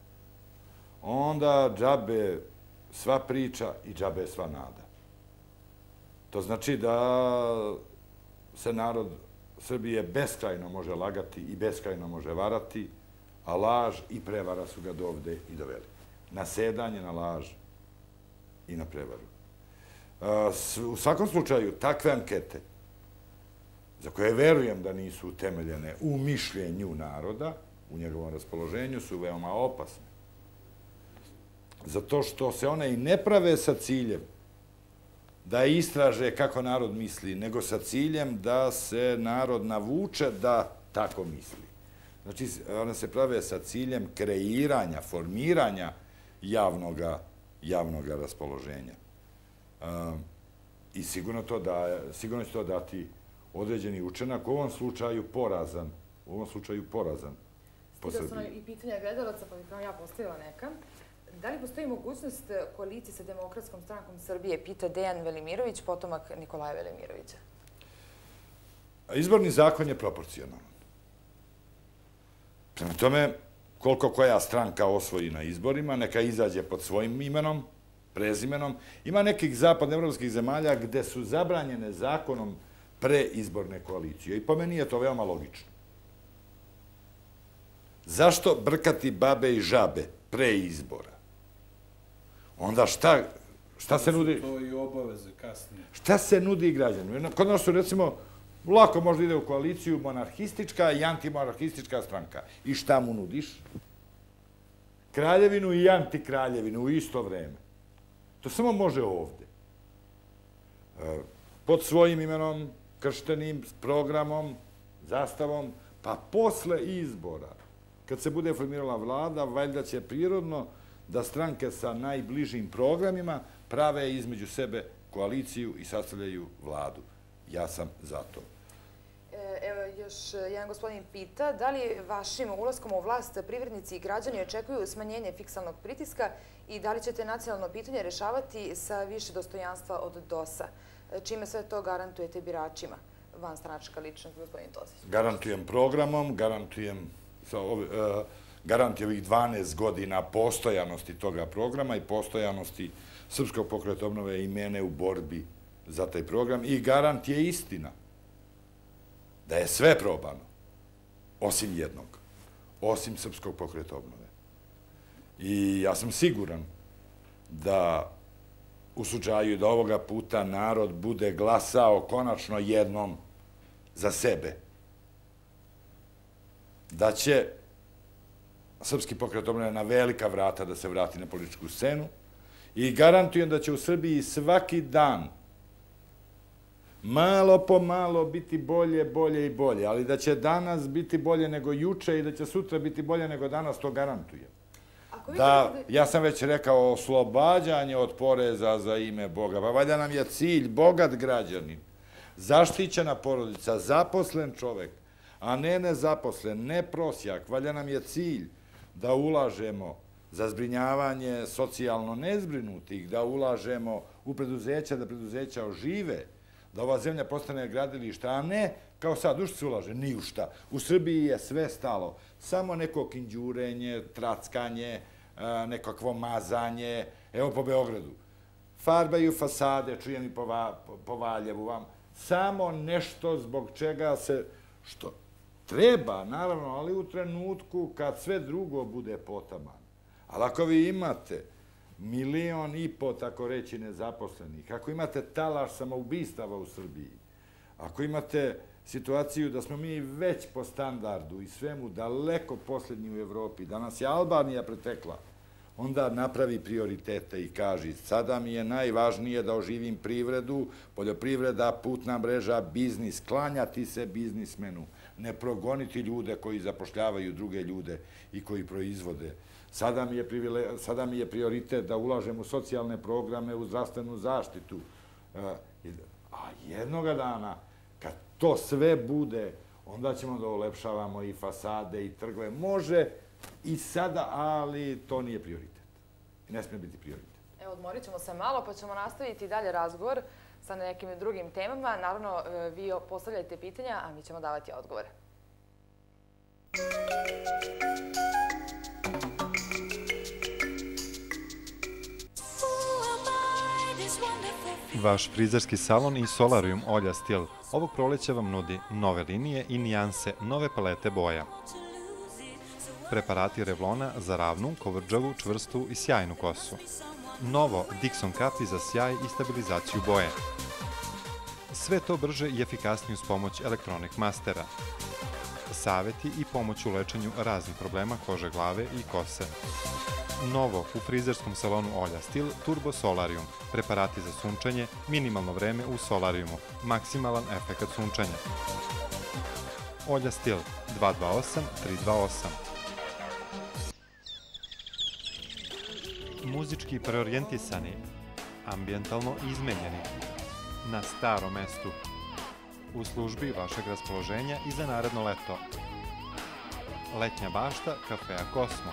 Onda džabe sva priča i džabe sva nada. To znači da se narod Srbije beskrajno može lagati i beskrajno može varati, a laž i prevara su ga dovde i doveli. Nasedanje na laž i na prevaru. U svakom slučaju, takve ankete, za koje verujem da nisu utemeljene u mišljenju naroda, u njegovom raspoloženju, su veoma opasne. Zato što se one i ne prave sa ciljem da istraže kako narod misli, nego sa ciljem da se narod navuče da tako misli. Znači, one se prave sa ciljem kreiranja, formiranja javnog raspoloženja. I sigurno će to dati određeni učenak, u ovom slučaju porazan, u ovom slučaju porazan po Srbiji. Stigla sam i pitanja gledalaca, pa bih vam ja postavila neka. Da li postoji mogućnost koalicije sa Demokratskom strankom Srbije, pita Dejan Velimirović, potomak Nikolaja Velimirovića? Izborni zakon je proporcionalan. Prema tome, koliko koja stranka osvoji na izborima, neka izađe pod svojim imenom, prezimenom. Ima nekih zapadnoevropskih zemalja gde su zabranjene zakonom preizborne koalicije. I po meni je to veoma logično. Zašto brkati babe i žabe pre izbora? Onda Šta se nudi? To i obaveze kasnije. Šta se nudi građanima? Kod nas su, recimo, lako možda ide u koaliciju monarhistička i antimonarhistička stranka. I šta mu nudiš? Kraljevinu i antikraljevinu u isto vreme. To samo može ovde. Pod svojim imenom, krštenim, programom, zastavom, pa posle izbora, kad se bude formirala vlada, valjda će prirodno da stranke sa najbližim programima prave između sebe koaliciju i sastavljaju vladu. Ja sam za to. Evo, još jedan gospodin pita, da li vašim ulaskom u vlast privrednici i građani očekuju smanjenje fiksalnog pritiska i da li ćete nacionalno pitanje rešavati sa više dostojanstva od D O S-a? Čime sve to garantujete biračima? Van stranačka ličnost, gospodin Tosić. Garantujem programom, garantujem garantujem ovih dvanaest godina postojanosti toga programa i postojanosti Srpskog pokreta obnove i mene u borbi za taj program i garant je istina da je sve probano, osim jednog, osim Srpskog pokreta obnove. I ja sam siguran da u slučaju da ovoga puta narod bude glasao konačno jednom za sebe, da će Srpski pokret obnove na velika vrata da se vrati na političku scenu i garantujem da će u Srbiji svaki dan malo po malo biti bolje, bolje i bolje, ali da će danas biti bolje nego juče i da će sutra biti bolje nego danas, to garantujem. Da, ja sam već rekao, oslobađanje od poreza za ime Boga. Pa valjda nam je cilj bogat građanin, zaštićena porodica, zaposlen čovek, a ne nezaposlen, ne prosjak. Valjda nam je cilj da ulažemo za zbrinjavanje socijalno nezbrinutih, da ulažemo u preduzeća, da preduzeća ožive, da ova zemlja postane gradilišta, a ne kao sad, u što se ulaže? Ni u šta. U Srbiji je sve stalo. Samo neko kinđurenje, trackanje, nekakvo mazanje. Evo po Beogradu. Farbaju fasade, čujem i po Valjevu vam. Samo nešto zbog čega se, što treba, naravno, ali u trenutku kad sve drugo bude potaman. Ali ako vi imate milion i po, tako reći, nezaposlenih, ako imate talaš samoubistava u Srbiji, ako imate situaciju da smo mi već po standardu i svemu daleko posljednji u Evropi, da nas je Albanija pretekla, onda napravi prioritete i kaži sada mi je najvažnije da oživim privredu, poljoprivreda, putna mreža, biznis, klanjati se biznismenu, ne progoniti ljude koji zapošljavaju druge ljude i koji proizvode. Sada mi je, sada mi je prioritet da ulažem u socijalne programe, u zdravstvenu zaštitu. A jednoga dana, kad to sve bude, onda ćemo da ulepšavamo i fasade i trgove. Može i sada, ali to nije prioritet. I ne smije biti prioritet. Evo, odmorit ćemo se malo, pa ćemo nastaviti dalje razgovor sa nekim drugim temama. Naravno, vi postavljajte pitanja, a mi ćemo davati odgovore. Vaš frizerski salon i solarium Olja Stil ovog proleća vam nudi nove linije i nijanse, nove palete boja. Preparati Revlona za ravnu, kovrđavu, čvrstu i sjajnu kosu. Novo Dixon kapi za sjaj i stabilizaciju boje. Sve to brže i efikasnije uz pomoć Electronic Mastera. Saveti i pomoć u lečenju raznih problema kože glave i kose. Novo u frizerskom salonu Olja Stil Turbo Solarium. Preparati za sunčanje, minimalno vreme u solariumu, maksimalan efekat sunčanja. Olja Stil dva dva osam tri dva osam. Muzički preorijentisani, ambijentalno izmenjeni, na starom mestu, u službi vašeg raspoloženja i za naredno leto. Letnja bašta Kafea Kosmo.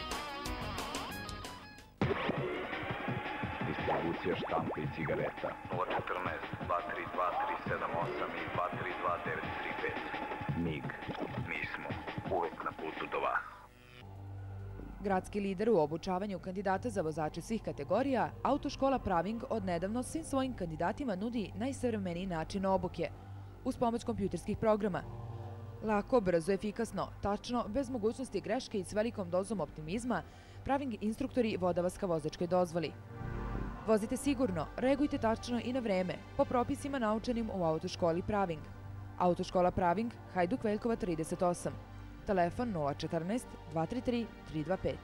Distribucija štampe i cigareta. nula četrnaest dva tri dva tri sedam osam i dva tri dva devet tri pet. Mig. Mi smo uvek na putu do vas. Gradski lider u obučavanju kandidata za vozače svih kategorija, autoškola Praving odnedavno svim svojim kandidatima nudi najsavremeniji način obuke, uz pomoć kompjuterskih programa. Lako, brzo, efikasno, tačno, bez mogućnosti greške i s velikom dozom optimizma, Praving instruktori vode vas ka vozačkoj dozvoli. Vozite sigurno, reagujte tačno i na vreme, po propisima naučenim u autoškoli Praving. Autoškola Praving, Hajduk Veljkova trideset osam. Telefon nula četrnaest dva tri tri tri dva pet.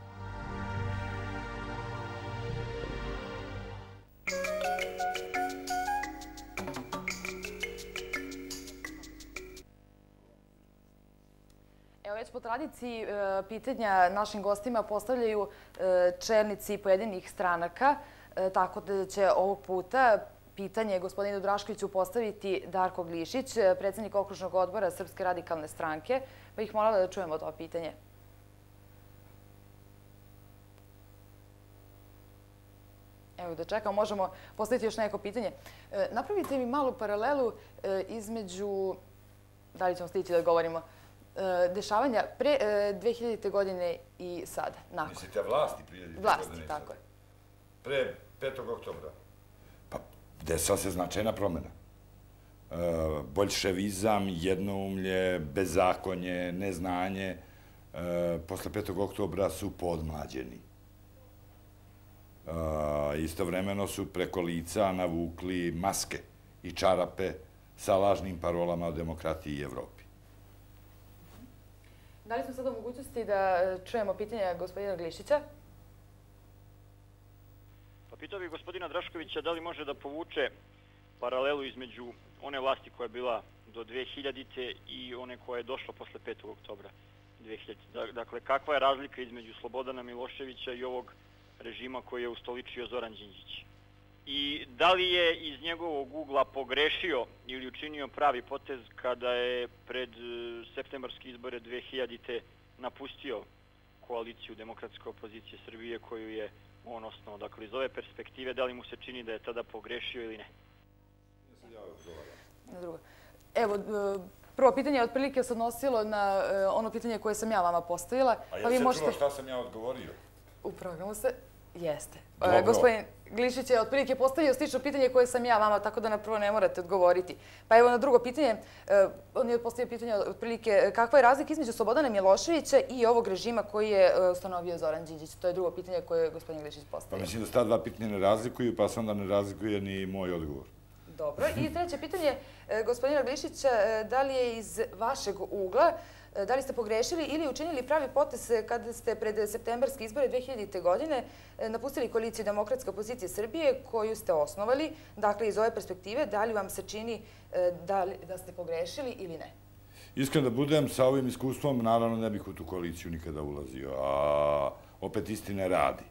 Evo već po tradiciji pitanja našim gostima postavljaju čelnici pojedinih stranaka, tako da će ovog puta pitanje gospodinu Draškoviću postaviti Darko Glišić, predsjednik okružnog odbora Srpske radikalne stranke, pa ih molila da čujemo to pitanje. Evo da čekamo, možemo postaviti još neko pitanje. Napravite mi malu paralelu između, da li ćemo stići da govorimo, dešavanja pre dve hiljadite godine i sada, nakon. Mislite vlasti prije dve hiljadite godine? Vlasti, tako je. Pre petog oktobra? Pa, desila se značajna promjena. Boljševizam, jednoumlje, bezakonje, neznanje, posle petog oktobra su podmlađeni. Istovremeno su preko lica navukli maske i čarape sa lažnim parolama o demokratiji i Evropi. Da li smo sada u mogućnosti da čujemo pitanje gospodina Glišića? Pa pitao bih gospodina Draškovića da li može da povuče paralelu između one vlasti koja je bila do dve hiljadite i one koja je došla posle petog oktobra dve hiljadite. Dakle, kakva je razlika između Slobodana Miloševića i ovog režima koji je ustoličio Zoran Đinđić? I da li je iz njegovog ugla pogrešio ili učinio pravi potez kada je pred septembarske izbore dve hiljadite napustio koaliciju demokratske opozicije Srbije koju je on osnovao? Dakle, iz ove perspektive, da li mu se čini da je tada pogrešio ili ne? Evo, prvo pitanje otprilike se odnosilo na ono pitanje koje sam ja vama postavila. A ja se čuo šta sam ja odgovorio? U programu se... Jeste. Gospodin Glišić je otprilike postavio slično pitanje koje sam ja vama, tako da na prvo ne morate odgovoriti. Pa evo na drugo pitanje, on je postavio pitanje otprilike kakva je razlika između Slobodana Miloševića i ovog režima koji je ustanovio Zoran Đinđić. To je drugo pitanje koje je gospodin Glišić postavio. Pa mislim da se ta dva pitanja ne razlikuju, pa se onda ne razlikuje ni moj odgovor. Dobro. I treće pitanje gospodina Glišića, da li je iz vašeg ugla, da li ste pogrešili ili učinili pravi potez kada ste pred septembarske izbore dve hiljadite godine napustili koaliciju Demokratske opozicije Srbije koju ste osnovali? Dakle, iz ove perspektive, da li vam se čini da ste pogrešili ili ne? Iskreno da budem, sa ovim iskustvom, naravno ne bih u tu koaliciju nikada ulazio, a opet istine radi.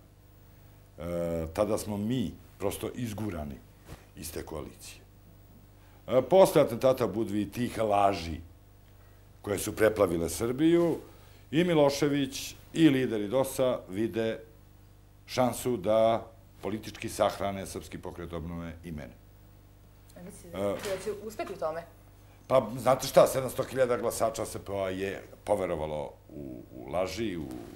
Tada smo mi prosto izgurani iz te koalicije. Posle atentata u Budvi i tih laži koje su preplavile Srbiju, i Milošević i lideri D O S-a vide šansu da politički sahrane Srpski pokret obnove i mene. Mislite da će uspeti u tome? Pa, znate šta, sedamsto hiljada glasača S P O-a je poverovalo u laži,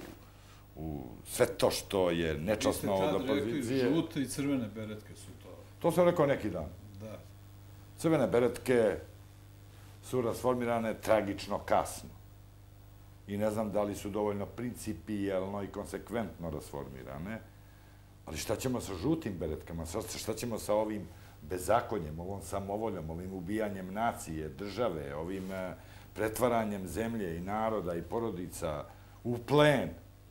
u sve to što je nečasno od opozicije. Vi ste tad rekli, žute i crvene beretke su to. To sam rekao neki dan. Da. Crvene beretke su rasformirane tragično kasno. I ne znam da li su dovoljno principijelno i konsekventno rasformirane, ali šta ćemo sa žutim beretkama, šta ćemo sa ovim bezakonjem, ovom samovoljom, ovim ubijanjem nacije, države, ovim pretvaranjem zemlje i naroda i porodica u plen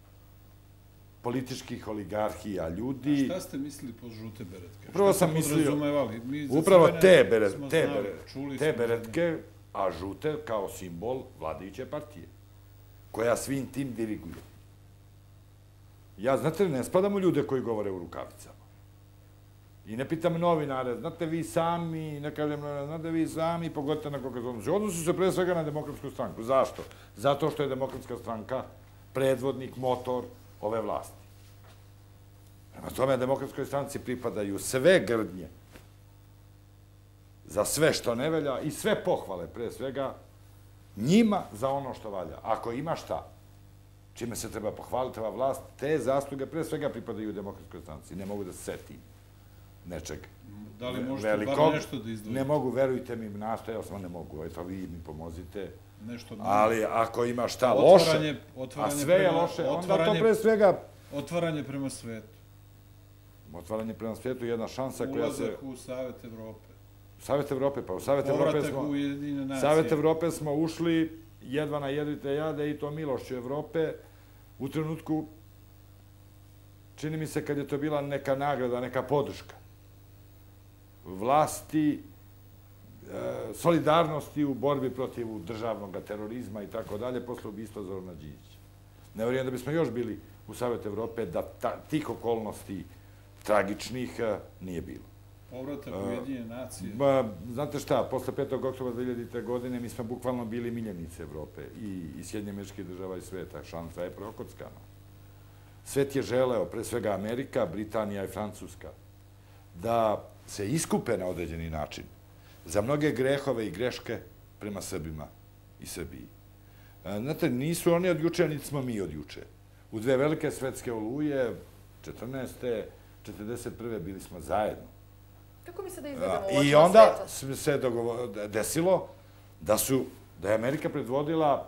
političkih oligarhija, ljudi... A šta ste mislili po žute beretke? Upravo sam mislio... Upravo te beretke, a žute kao simbol vladajuće partije, koja svim tim diriguje. Ja, znate, ne spadam u ljude koji govore u rukavicama. I ne pitam novinare, znate vi sami, ne kažem, znate vi sami, pogodite na koga se odnosi se pre svega na Demokratsku stranku. Zašto? Zato što je Demokratska stranka predvodnik, motor ove vlasti. Prema tome, Demokratskoj stranci pripadaju sve grdnje za sve što ne velja i sve pohvale, pre svega, njima za ono što valja. Ako ima šta, čime se treba pohvaliti ova vlast, te zasluge pre svega pripadaju Demokratskoj stranci. Ne mogu da se setim nečeg velikog. Da li možete bar nešto da izdvojite? Ne mogu, verujte mi, nastojao sam, ne mogu. Eto, vi mi pomozite. Ali ako ima šta loše, a sve je loše, onda to pre svega... Otvaranje prema svetu. Otvaranje prema svijetu je jedna šansa koja se... Ulazak u Savet Evrope. Savjet Evrope, pa u Savjet Evrope smo... Povratak u Ujedinjene nacije. Savjet Evrope smo ušli jedva na jedvite jade i to milošću Evrope u trenutku, čini mi se kad je to bila neka nagrada, neka podrška vlasti, solidarnosti u borbi protiv državnog terorizma i tako dalje, posle ubistva Zorana Đinđića. Ne vjerujem da bismo još bili u Savjetu Evrope, da tih okolnosti tragičnih nije bilo. Povratak u Ujedinjene nacije. Znate šta, posle petog oktobra dve hiljadite. godine mi smo bukvalno bili miljenici Evrope i Sjedinjenih Američkih Država i sveta. Šansa je prokockana. Svet je želeo, pre svega Amerika, Britanija i Francuska, da se iskupe na određeni način za mnoge grehove i greške prema Srbima i Srbiji. Znate, nisu oni od juče, niti smo mi od juče. U dve velike svetske oluje, četrnaeste. četrdeset prve bili smo zajedno. Kako mi se da izvedemo u očima sveta? I onda se desilo da su, da je Amerika predvodila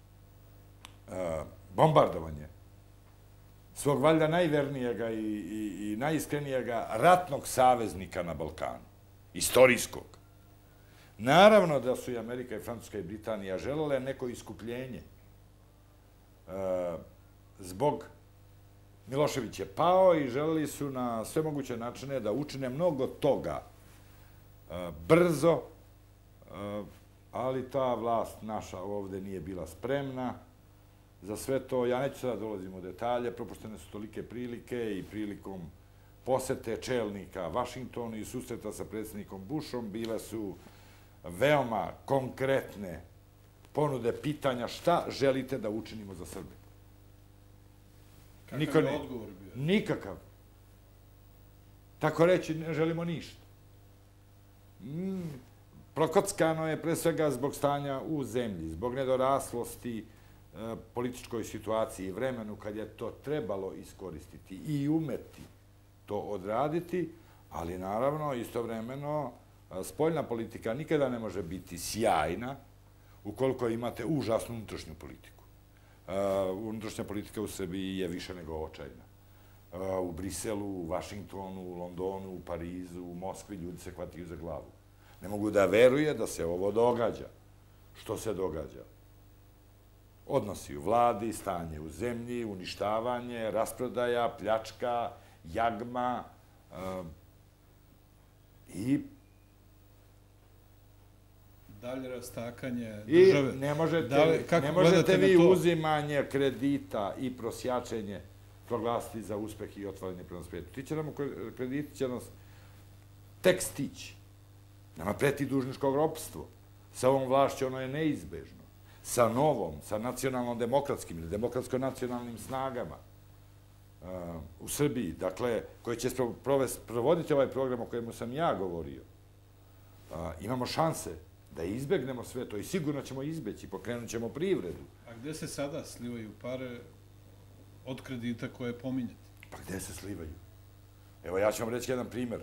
bombardovanje svog valjda najvernijega i najiskrenijega ratnog saveznika na Balkanu, istorijskog. Naravno da su i Amerika i Francuska i Britanija želele neko iskupljenje. Zbog Milošević je pao i želeli su na sve moguće načine da učine mnogo toga brzo, ali ta vlast naša ovde nije bila spremna za sve to. Ja neću sada dolazim u detalje, propuštene su tolike prilike i prilikom posete čelnika Vašingtonu i susreta sa predsjednikom Bushom bile su veoma konkretne ponude pitanja šta želite da učinimo za Srbiju. Kakav je odgovor bio? Nikakav. Tako reći, ne želimo ništa. Prokockano je pre svega zbog stanja u zemlji, zbog nedoraslosti političkoj situaciji i vremenu kad je to trebalo iskoristiti i umeti to odraditi, ali naravno istovremeno spoljna politika nikada ne može biti sjajna ukoliko imate užasnu unutrašnju politiku. Unutrašnja politika u Srbiji je više nego očajna. U Briselu, u Vašingtonu, u Londonu, u Parizu, u Moskvi ljudi se hvataju za glavu. Ne mogu da veruje da se ovo događa. Što se događa? Odnosi u vladi, stanje u zemlji, uništavanje, rasprodaja, pljačka, jagma i dalje rastakanje države. I ne možete vi uzimanje kredita i prosjačenje proglasiti za uspeh i otvaranje prema svijetu. Ti će nam, krediti će nas tek stići. Nama preti dužničko ropstvo. Sa ovom vlašću ono je neizbežno. Sa novom, sa nacionalno-demokratskim ili demokratsko-nacionalnim snagama u Srbiji, dakle, koji će provoditi ovaj program o kojemu sam ja govorio. Imamo šanse da izbegnemo sve to i sigurno ćemo izbeći, pokrenut ćemo privredu. A gde se sada slivaju pare od kredita koje pominjete? Pa gde se slivaju? Evo, ja ću vam reći jedan primer.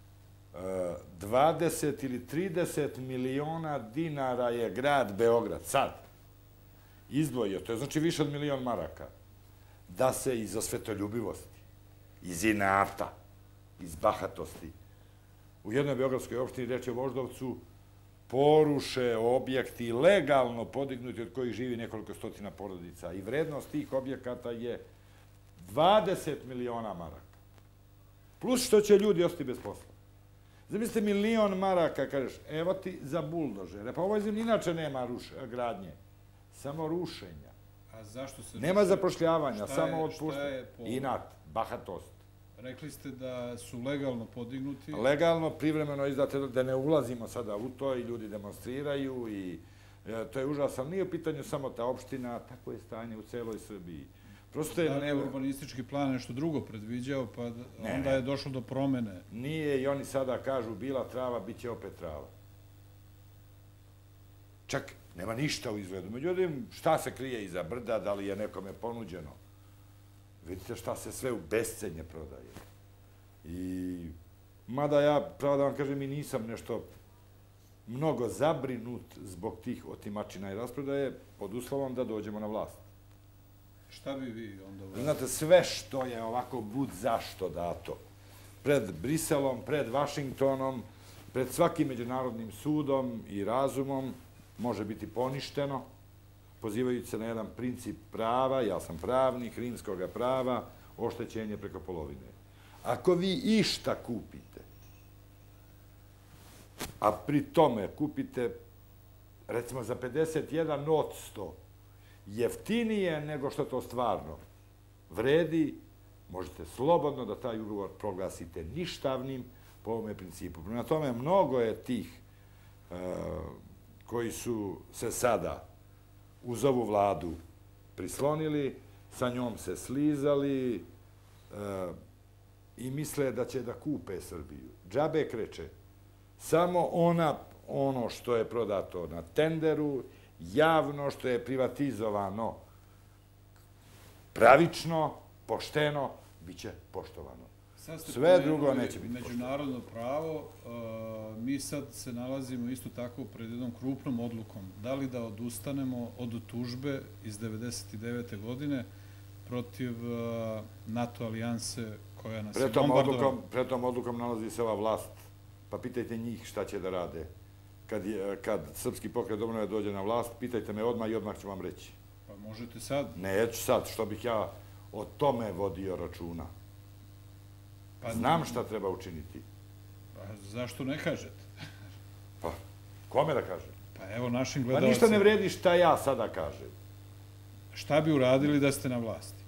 dvadeset ili trideset miliona dinara je grad Beograd sad izdvojio, to je znači više od milion maraka, da se iz osvetoljubivosti, iz inata, iz bahatosti, u jednoj beogradskoj opštini, reč je o Voždovcu, poruše objekti legalno podignuti od kojih živi nekoliko stotina porodica i vrednost tih objekata je dvadeset miliona maraka. Plus što će ljudi ostati bez posla. Zamislite milion maraka, kažeš, evo ti za buldožere. Pa ovoj zemlji inače nema gradnje, samo rušenja. A zašto se... Nema zapošljavanja, samo otpuštanja. Inat, bahatost. Rekli ste da su legalno podignuti. Legalno, privremeno izdate, da ne ulazimo sada u to i ljudi demonstriraju i to je užasno. Nije u pitanju samo ta opština, tako je stanje u celoj Srbiji. Da li je urbanistički plan nešto drugo predviđao, pa onda je došlo do promene? Nije i oni sada kažu bila trava, bit će opet trava. Čak nema ništa u izgledu. Međutim, šta se krije iza brda, da li je nekome ponuđeno? Vidite šta se sve u bescenje prodaje. I, mada ja, pravo da vam kažem, i nisam nešto mnogo zabrinut zbog tih otimačina i rasprodaje, pod uslovom da dođemo na vlast. Šta bi vi onda... Znate, sve što je ovako bud zašto dato, pred Briselom, pred Vašingtonom, pred svakim međunarodnim sudom i razumom može biti poništeno, pozivajući se na jedan princip prava, ja sam pravnik, rimskog prava, oštećenje preko polovine. Ako vi išta kupite, a pri tome kupite, recimo za pedeset jedan odsto jeftinije nego što to stvarno vredi, možete slobodno da taj ugovor proglasite ništavnim po ovome principu. Prema tome, mnogo je tih koji su se sada uz ovu vladu prislonili, sa njom se slizali i misle da će da kupe Srbiju. Džabe kreće. Samo ona, ono što je prodato na tenderu, javno, što je privatizovano pravično, pošteno, bit će poštovano. Sve drugo neće biti poštovano. Međunarodno pravo, mi sad se nalazimo isto tako pred jednom krupnom odlukom. Da li da odustanemo od tužbe iz devedeset devete. godine protiv NATO alijanse koja nas je bombardovala? Pred tom odlukom nalazi se ova vlast. Pa pitajte njih šta će da rade. Kad Srpski pokret obnove dođe na vlast, pitajte me odmah i odmah ću vam reći. Pa možete sad? Neću sad, što bih ja o tome vodio računa. Znam šta treba učiniti. Pa zašto ne kažete? Pa, kome da kažem? Pa evo našim Pa gledalcima. ništa ne vredi šta ja sada kažem. Šta bi uradili da ste na vlasti?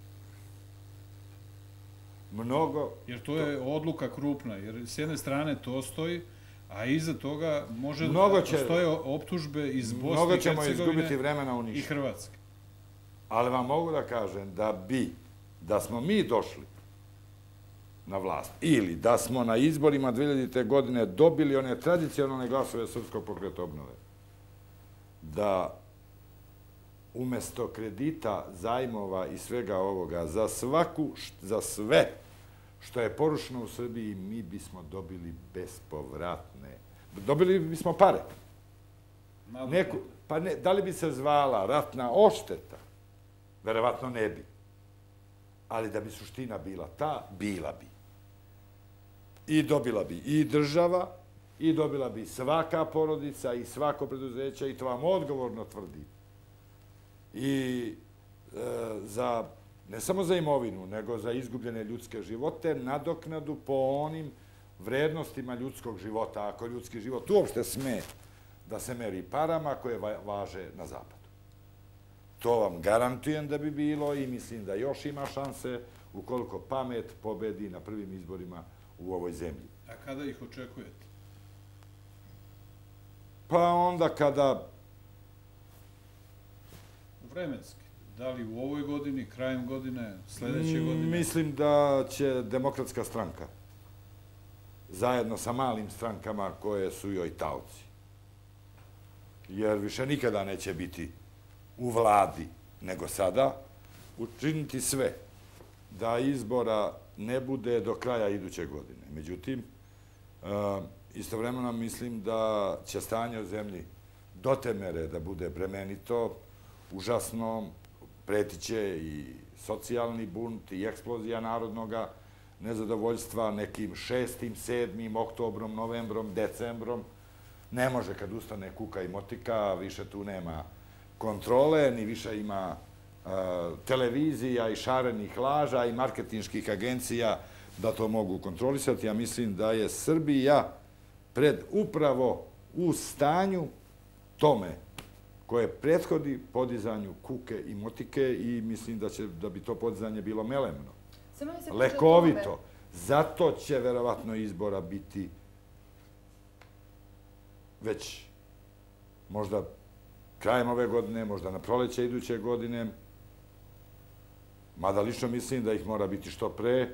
Mnogo... Jer to je odluka krupna, jer s jedne strane to stoji, a iza toga može da postoje optužbe iz Bosne i Hercegovine i Hrvatske. Ali vam mogu da kažem da bi, da smo mi došli na vlast ili da smo na izborima dve hiljadite. godine dobili one tradicionalne glasove Srpskog pokreta obnove, da umesto kredita, zajmova i svega ovoga, za svaku, za sve što je porušeno u Srbiji, mi bismo dobili bespovratne. Dobili bismo pare. Neku, pa ne, da li bi se zvala ratna odšteta? Verovatno ne bi. Ali da bi suština bila ta, bila bi. I dobila bi i država, i dobila bi svaka porodica i svako preduzeće, i to vam odgovorno tvrdim. I za, ne samo za imovinu, nego za izgubljene ljudske živote, nadoknadu po onim vrednostima ljudskog života, ako ljudski život uopšte sme da se meri parama koje važe na zapadu. To vam garantujem da bi bilo i mislim da još ima šanse ukoliko pamet pobedi na prvim izborima u ovoj zemlji. A kada ih očekujete? Pa onda kada... Vremenski. Da li u ovoj godini, krajem godine, sledeće godine? Mislim da će Demokratska stranka zajedno sa malim strankama koje su joj taoci, jer više nikada neće biti u vladi nego sada, učiniti sve da izbora ne bude do kraja iduće godine. Međutim, istovremeno mislim da će stanje u zemlji do te mere da bude bremenito, užasno, pretiće i socijalni bunt i eksplozija narodnoga nezadovoljstva nekim šestim, sedmim, oktobrom, novembrom, decembrom. Ne može kad ustane kuka i motika, više tu nema kontrole, ni više ima televizija i šarenih laža i marketinških agencija da to mogu kontrolisati. Ja mislim da je Srbija pred upravo u stanju tome koje prethodi podizanju kuke i motike i mislim da će da bi to podizanje bilo melemno, lekovito. Zato će verovatno izbora biti već možda krajem ove godine, možda na proleće iduće godine, mada lično mislim da ih mora biti što pre.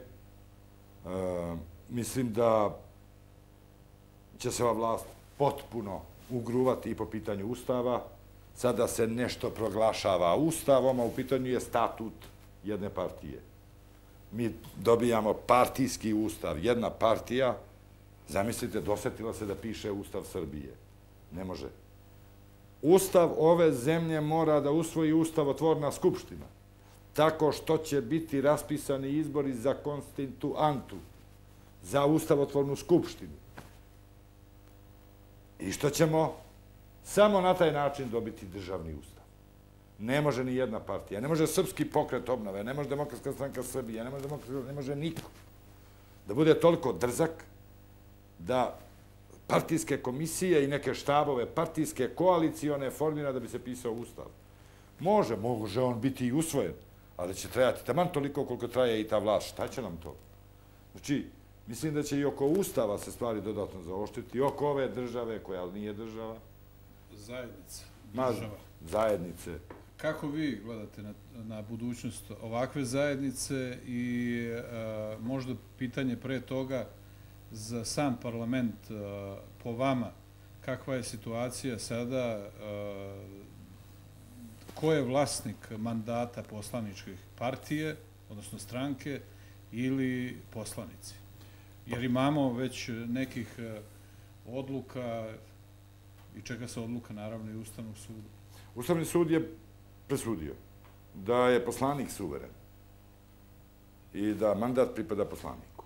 Mislim da će se ova vlast potpuno ugruvati i po pitanju Ustava. Sada se nešto proglašava Ustavom, a u pitanju je statut jedne partije. Mi dobijamo partijski ustav. Jedna partija, zamislite, dosetila se da piše Ustav Srbije. Ne može. Ustav ove zemlje mora da usvoji ustavotvorna skupština, tako što će biti raspisani izbori za konstituantu. za ustavotvornu skupštinu. I što ćemo samo na taj način dobiti državni ustav. Ne može ni jedna partija, ne može Srpski pokret obnove, ne može Demokratska stranka Srbije, ne može, ne može niko da bude toliko drzak da partijske komisije i neke štabove partijske koalicione formira da bi se pisao ustav. Može, može on biti i usvojen, ali će trajati taman toliko koliko traje i ta vlast. Šta će nam to? Znači, mislim da će i oko ustava se stvari dodatno zaoštriti, i oko ove države, koja nije država. Zajednica, Ma, država. Zajednice. Kako vi gledate na, na budućnost ovakve zajednice i a, možda pitanje pre toga za sam parlament, a, po vama, kakva je situacija sada, a, ko je vlasnik mandata poslaničkih partije, odnosno stranke, ili poslanici? Jer imamo već nekih odluka i čeka se odluka, naravno, i Ustavnog suda. Ustavni sud je presudio da je poslanik suveren i da mandat pripada poslaniku.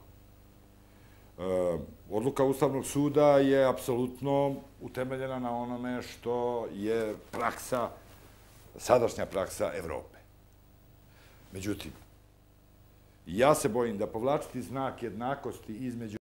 Odluka Ustavnog suda je apsolutno utemeljena na onome što je praksa, sadašnja praksa Evrope. Međutim, ja se bojim da povlačiti znak jednakosti između